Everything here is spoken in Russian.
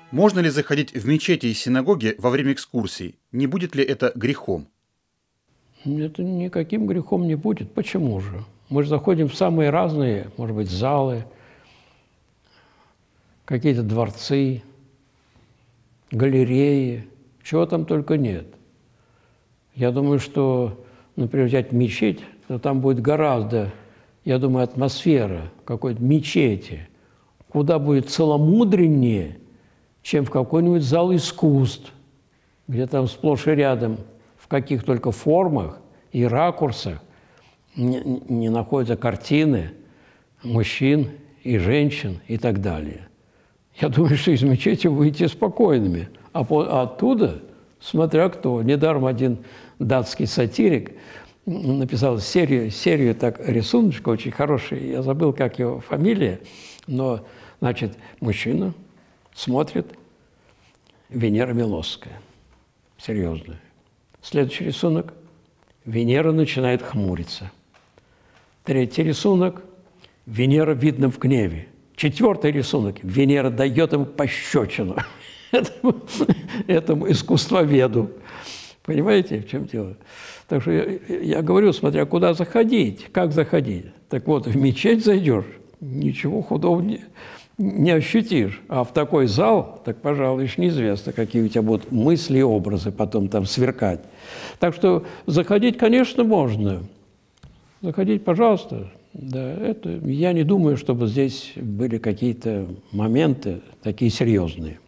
Можно ли заходить в мечети и синагоги во время экскурсий? Не будет ли это грехом? Это никаким грехом не будет. Почему же? Мы же заходим в самые разные, может быть, залы, какие-то дворцы, галереи, чего там только нет. Я думаю, что, например, взять мечеть, то там будет гораздо, я думаю, атмосфера какой-то мечети, куда будет целомудреннее, чем в какой-нибудь зал искусств, где там сплошь и рядом в каких только формах и ракурсах не находятся картины мужчин и женщин и так далее. Я думаю, что из мечети выйти спокойными, а оттуда, смотря кто. Недаром один датский сатирик написал серию так, рисуночка очень хороший, я забыл, как его фамилия, но, значит, мужчина смотрит, Венера Милосская, серьезно. Следующий рисунок, Венера начинает хмуриться. Третий рисунок, Венера видно в гневе. Четвертый рисунок, Венера дает ему пощечину, этому искусствоведу. Понимаете, в чем дело? Так что я говорю, смотря куда заходить, как заходить. Так вот, в мечеть зайдешь, ничего худого не ощутишь. А в такой зал, так, пожалуй, еще неизвестно, какие у тебя будут мысли и образы потом там сверкать. Так что заходить, конечно, можно. Заходить, пожалуйста. Да, это, я не думаю, чтобы здесь были какие-то моменты такие серьезные.